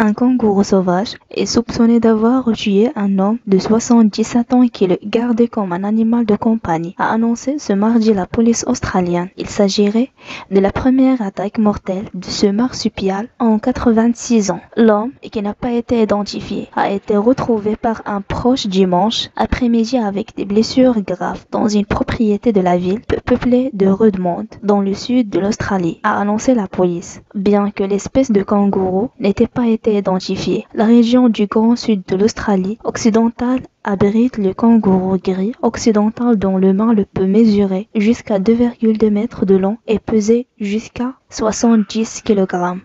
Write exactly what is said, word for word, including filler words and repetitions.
Un kangourou sauvage est soupçonné d'avoir tué un homme de soixante-dix-sept ans qui le gardait comme un animal de compagnie, a annoncé ce mardi la police australienne. Il s'agirait de la première attaque mortelle de ce marsupial en quatre-vingt-six ans. L'homme, qui n'a pas été identifié, a été retrouvé par un proche dimanche après-midi avec des blessures graves dans une propriété de la ville peu peuplée de Redmond, dans le sud de l'Australie, a annoncé la police. Bien que l'espèce de kangourou n'était pas été identifiée, la région du Grand Sud de l'Australie occidentale abrite le kangourou gris occidental dont le mâle peut mesurer jusqu'à deux virgule deux mètres de long et peser jusqu'à soixante-dix kilogrammes.